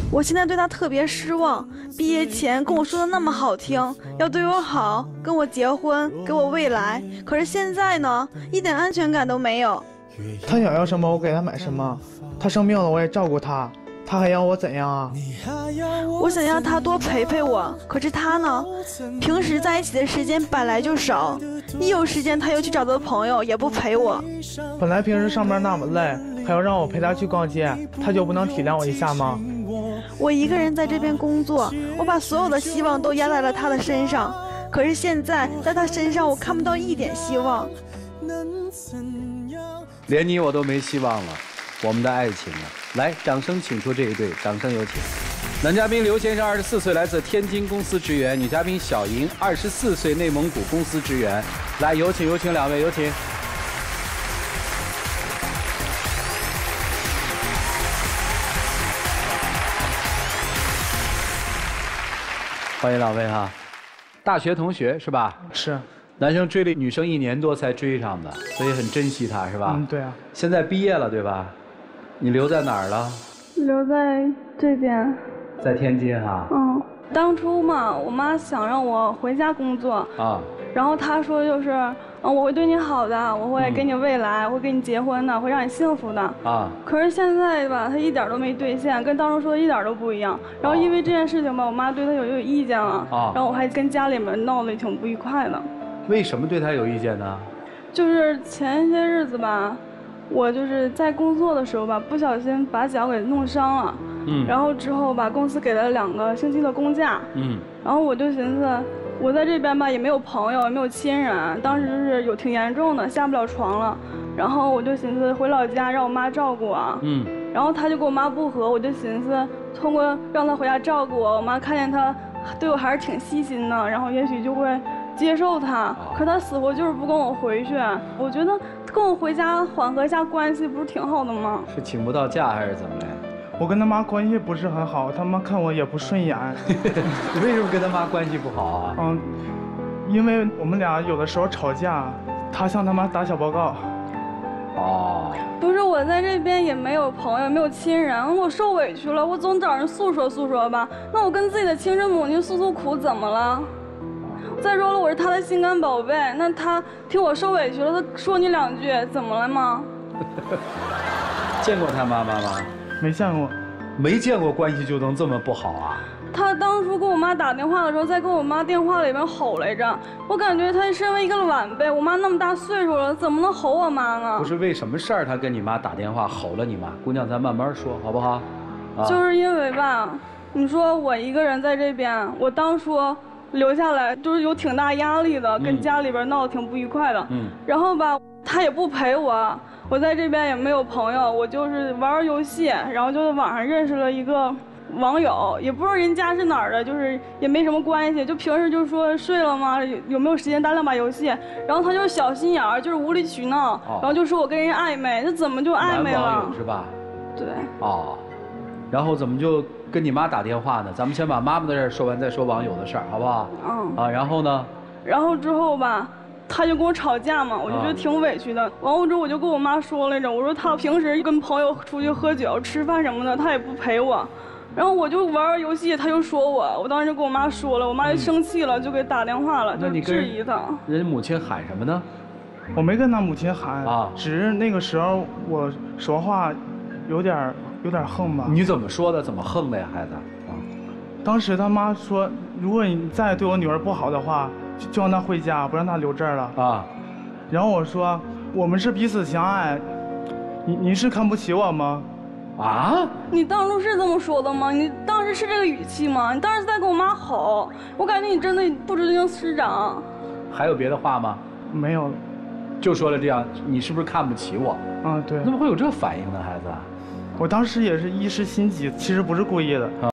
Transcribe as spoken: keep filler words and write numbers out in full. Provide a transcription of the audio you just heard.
我现在对他特别失望，毕业前跟我说的那么好听，要对我好，跟我结婚，给我未来。可是现在呢，一点安全感都没有。 他想要什么，我给他买什么。他生病了，我也照顾他。他还要我怎样啊？ 我想要他多陪陪我，可是他呢，平时在一起的时间本来就少，一有时间他又去找他的朋友，也不陪我。 本来平时上班那么累，还要让我陪他去逛街，他就不能体谅我一下吗？ 我一个人在这边工作，我把所有的希望都压在了他的身上，可是现在在他身上我看不到一点希望。 连你我都没希望了，我们的爱情啊！来，掌声请出这一对，掌声有请。男嘉宾刘先生，二十四岁，来自天津公司职员；女嘉宾小莹，二十四岁，内蒙古公司职员。来，有请，有请两位，有请。欢迎两位哈，大学同学是吧？ 是。 男生追了女生一年多才追上的，所以很珍惜她是吧？ 嗯，对啊。 现在毕业了对吧？你留在哪儿了？ 留在这边。 在天津哈。 嗯，当初嘛，我妈想让我回家工作啊，然后她说就是，嗯，我会对你好的，我会给你未来，嗯、会跟你结婚的，会让你幸福的啊。可是现在吧，她一点都没兑现，跟当初说的一点都不一样。然后因为这件事情吧，我妈对她有有意见了啊，然后我还跟家里面闹得挺不愉快的。 为什么对她有意见呢？ 就是前些日子吧。我就是在工作的时候吧，不小心把脚给弄伤了，嗯，然后之后吧，公司给了两个星期的公假，嗯，然后我就寻思，我在这边吧也没有朋友，也没有亲人，当时就是有挺严重的，下不了床了，然后我就寻思回老家让我妈照顾我，嗯，然后他就跟我妈不和，我就寻思通过让他回家照顾我，我妈看见他对我还是挺细心的，然后也许就会接受他，可他死活就是不跟我回去，我觉得跟我回家缓和一下关系不是挺好的吗？ 是请不到假还是怎么嘞？ 我跟他妈关系不是很好，他妈看我也不顺眼。 你为什么跟他妈关系不好啊？ 嗯，因为我们俩有的时候吵架，他向他妈打小报告。 哦， 不是，我在这边也没有朋友，没有亲人，我受委屈了，我总找人诉说诉说吧。那我跟自己的亲生母亲诉诉苦怎么了？再说了，我是他的心肝宝贝，那他听我受委屈了，他说你两句，怎么了吗？ 见过他妈妈吗？ 没见过。 没见过，关系就能这么不好啊？ 他当初跟我妈打电话的时候，在跟我妈电话里边吼来着，我感觉他身为一个晚辈，我妈那么大岁数了，怎么能吼我妈呢？ 不是为什么事儿，他跟你妈打电话吼了你妈？姑娘，咱慢慢说，好不好？ 啊、就是因为吧，你说我一个人在这边，我当初。留下来就是有挺大压力的，跟家里边闹得挺不愉快的。嗯，然后吧，他也不陪我，我在这边也没有朋友，我就是玩玩游戏，然后就在网上认识了一个网友，也不知道人家是哪儿的，就是也没什么关系，就平时就说睡了吗？有有没有时间打两把游戏？然后他就是小心眼儿，就是无理取闹，哦、然后就说我跟人暧昧，那怎么就暧昧了？ 男网友是吧？ 对。 哦，然后怎么就？跟你妈打电话呢，咱们先把妈妈的事儿说完，再说网友的事儿，好不好？嗯。啊，然后呢？ 然后之后吧，他就跟我吵架嘛，我就觉得挺委屈的。啊、完后之后我就跟我妈说来着，我说他平时跟朋友出去喝酒、吃饭什么的，他也不陪我。然后我就玩玩游戏，他就说我，我当时就跟我妈说了，我妈就生气了，嗯、就给打电话了，就质疑他。 人母亲喊什么呢？ 我没跟他母亲喊啊，只是那个时候我说话有点。有点横吧？ 你怎么说的？怎么横的呀，孩子？啊！ 当时他妈说，如果你再对我女儿不好的话，就就让她回家，不让她留这儿了啊。然后我说，我们是彼此相爱，你你是看不起我吗？ 啊？ 你当初是这么说的吗？你当时是这个语气吗？你当时在跟我妈吼，我感觉你真的不知经师长。 还有别的话吗？ 没有了， 就说了这样，你是不是看不起我？ 啊，对。 怎么会有这反应呢，孩子？ 我当时也是一时心急，其实不是故意的。